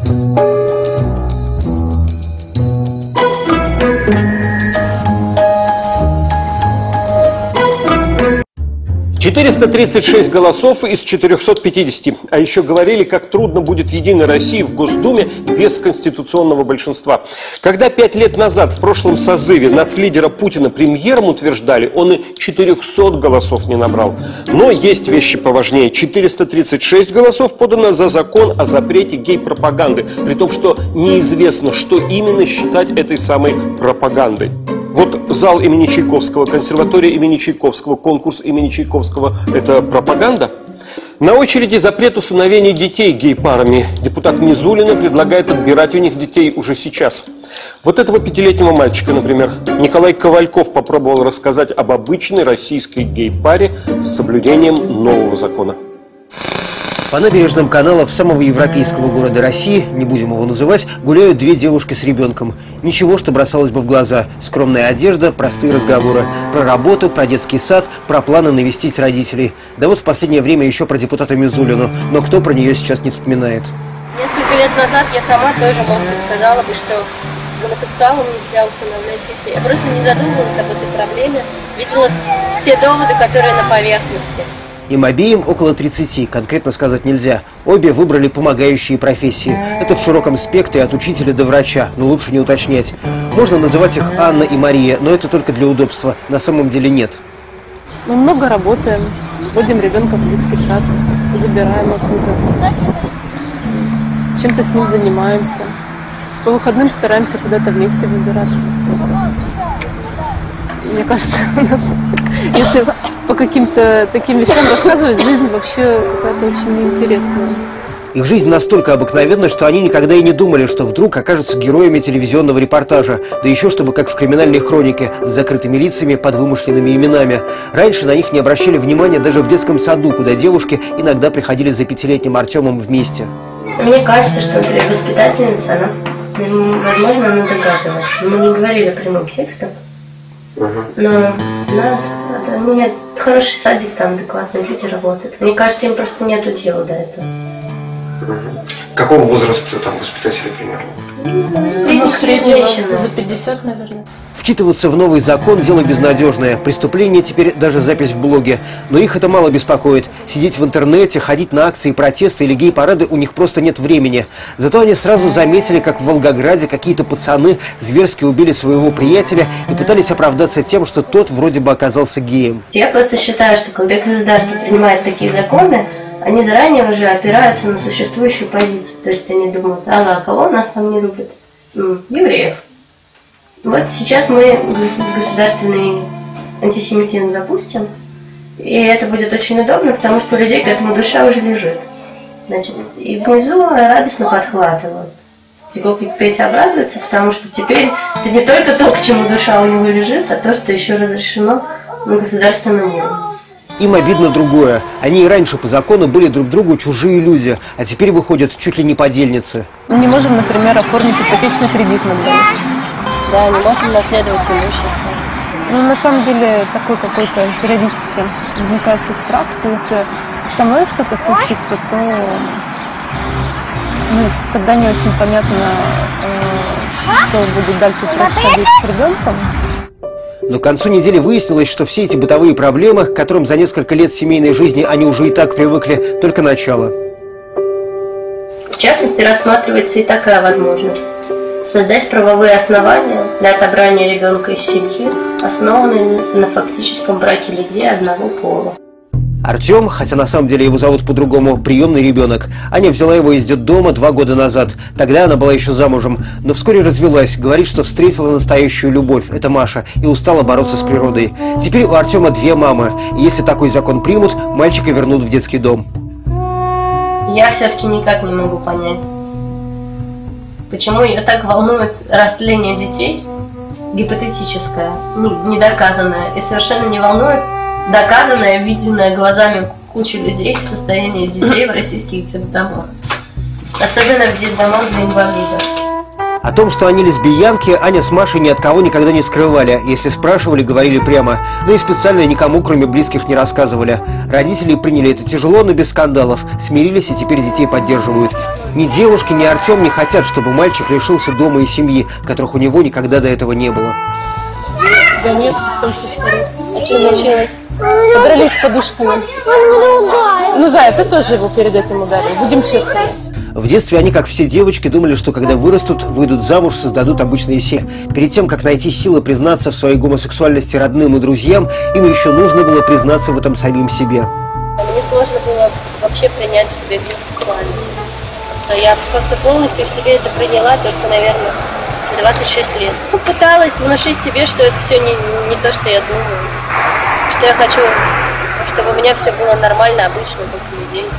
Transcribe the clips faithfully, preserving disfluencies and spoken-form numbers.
четыреста тридцать шесть голосов из четырёхсот пятидесяти. А еще говорили, как трудно будет Единой России в Госдуме без конституционного большинства. Когда пять лет назад, в прошлом созыве, нацлидера Путина премьером утверждали, он и четырёхсот голосов не набрал. Но есть вещи поважнее. четыреста тридцать шесть голосов подано за закон о запрете гей-пропаганды. При том, что неизвестно, что именно считать этой самой пропагандой. Вот зал имени Чайковского, консерватория имени Чайковского, конкурс имени Чайковского – это пропаганда? На очереди запрет усыновения детей гей-парами. Депутат Мизулина предлагает отбирать у них детей уже сейчас. Вот этого пятилетнего мальчика, например, Николай Ковальков попробовал рассказать об обычной российской гей-паре с соблюдением нового закона. По набережным каналов самого европейского города России, не будем его называть, гуляют две девушки с ребенком. Ничего, что бросалось бы в глаза. Скромная одежда, простые разговоры. Про работу, про детский сад, про планы навестить родителей. Да вот в последнее время еще про депутата Мизулину. Но кто про нее сейчас не вспоминает? Несколько лет назад я сама тоже, может быть, сказала бы, что гомосексуалам нельзя усыновлять детей. Я просто не задумывалась об этой проблеме. Видела те доводы, которые на поверхности. Им обеим около тридцати, конкретно сказать нельзя. Обе выбрали помогающие профессии. Это в широком спектре от учителя до врача, но лучше не уточнять. Можно называть их Анна и Мария, но это только для удобства. На самом деле нет. Мы много работаем, водим ребенка в детский сад, забираем оттуда. Чем-то с ним занимаемся. По выходным стараемся куда-то вместе выбираться. Мне кажется, у нас, если по каким-то таким вещам рассказывать, жизнь вообще какая-то очень неинтересная. Их жизнь настолько обыкновенна, что они никогда и не думали, что вдруг окажутся героями телевизионного репортажа. Да еще чтобы как в криминальной хронике, с закрытыми лицами под вымышленными именами. Раньше на них не обращали внимания даже в детском саду, куда девушки иногда приходили за пятилетним Артемом вместе. Мне кажется, что, например, воспитательница, она, возможно, она догадывается. Мы не говорили прямым текстом. Но да, это, ну, нет, хороший садик, там адекватные люди работают. Мне кажется, им просто нету дела до этого. Какого возраста там воспитатели примерно? Ну, средних, среднего, за пятьдесят, наверное. Вчитываться в новый закон – дело безнадежное. Преступление теперь даже запись в блоге. Но их это мало беспокоит. Сидеть в интернете, ходить на акции, протесты или гей-парады у них просто нет времени. Зато они сразу заметили, как в Волгограде какие-то пацаны зверски убили своего приятеля и пытались оправдаться тем, что тот вроде бы оказался геем. Я просто считаю, что когда государство принимает такие законы, они заранее уже опираются на существующую позицию. То есть они думают, ага, кого нас там не любят? М, евреев. Вот сейчас мы государственный антисемитизм запустим, и это будет очень удобно, потому что у людей к этому душа уже лежит. Значит, и внизу радостно подхватывают. Тигопик Петя обрадуется, потому что теперь это не только то, к чему душа у него лежит, а то, что еще разрешено на государственном уровне. Им обидно другое. Они и раньше по закону были друг другу чужие люди, а теперь выходят чуть ли не подельницы. Мы не можем, например, оформить ипотечный кредит на двоих. Да, не можем наследовать имущество. Ну, на самом деле, такой какой-то периодически возникающий страх, что если со мной что-то случится, то ну, тогда не очень понятно, э, что будет дальше происходить с ребенком. Но к концу недели выяснилось, что все эти бытовые проблемы, к которым за несколько лет семейной жизни они уже и так привыкли, только начало. В частности, рассматривается и такая возможность. Создать правовые основания для отобрания ребенка из семьи, основанные на фактическом браке людей одного пола. Артем, хотя на самом деле его зовут по-другому, приемный ребенок. Аня взяла его из детдома два года назад. Тогда она была еще замужем, но вскоре развелась. Говорит, что встретила настоящую любовь, это Маша, и устала бороться с природой. Теперь у Артема две мамы. И если такой закон примут, мальчика вернут в детский дом. Я все-таки никак не могу понять, почему ее так волнует растление детей, гипотетическое, недоказанное, и совершенно не волнует доказанное, виденное глазами кучи людей состояние детей в российских детдомах. Особенно в детдомах для инвалидов. О том, что они лесбиянки, Аня с Машей ни от кого никогда не скрывали. Если спрашивали, говорили прямо. Но и специально никому, кроме близких, не рассказывали. Родители приняли это тяжело, но без скандалов. Смирились и теперь детей поддерживают. Ни девушки, ни Артем не хотят, чтобы мальчик лишился дома и семьи, которых у него никогда до этого не было. Да нет, кто все в порядке. А что случилось? Подрались с подушками. Ну, Зая, ты тоже его перед этим ударил. Будем честными. В детстве они, как все девочки, думали, что когда вырастут, выйдут замуж, создадут обычные семьи. Перед тем, как найти силы признаться в своей гомосексуальности родным и друзьям, им еще нужно было признаться в этом самим себе. Мне сложно было вообще принять в себе бисексуальность. Я как-то полностью в себе это приняла только, наверное, в двадцать шесть лет. Пыталась внушить себе, что это все не, не то, что я думаю. Что я хочу, чтобы у меня все было нормально, обычно, как у людей.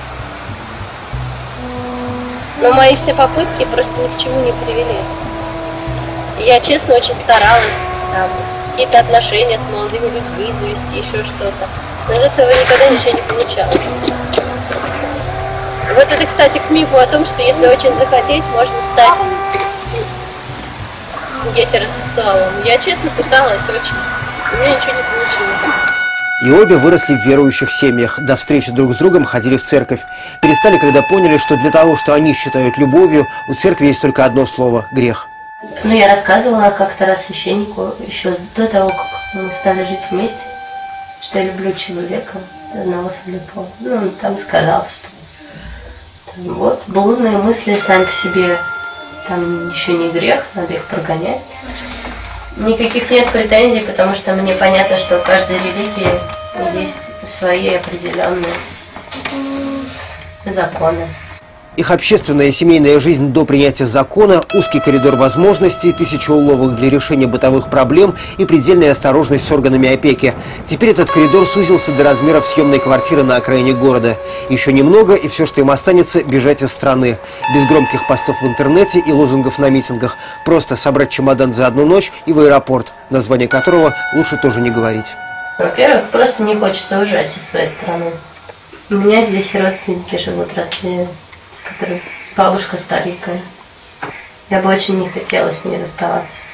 Но мои все попытки просто ни к чему не привели. Я, честно, очень старалась. Там, какие-то отношения с молодыми людьми завести, еще что-то. Но из этого никогда ничего не получалось. Вот это, кстати, к мифу о том, что если очень захотеть, можно стать гетеросексуалом. Я, честно, пыталась очень. У меня ничего не получилось. И обе выросли в верующих семьях. До встречи друг с другом ходили в церковь. Перестали, когда поняли, что для того, что они считают любовью, у церкви есть только одно слово – грех. Ну, я рассказывала как-то раз священнику еще до того, как мы стали жить вместе, что я люблю человека, одного слепого. Ну, он там сказал, что там, вот, блудные мысли сами по себе, там еще не грех, надо их прогонять. Никаких нет претензий, потому что мне понятно, что у каждой религии есть свои определенные законы. Их общественная и семейная жизнь до принятия закона, узкий коридор возможностей, тысяча уловок для решения бытовых проблем и предельная осторожность с органами опеки. Теперь этот коридор сузился до размеров съемной квартиры на окраине города. Еще немного, и все, что им останется, бежать из страны. Без громких постов в интернете и лозунгов на митингах. Просто собрать чемодан за одну ночь и в аэропорт, название которого лучше тоже не говорить. Во-первых, просто не хочется уезжать из своей страны. У меня здесь родственники живут, родные, которые бабушка старенькая. Я бы очень не хотела с ней расставаться.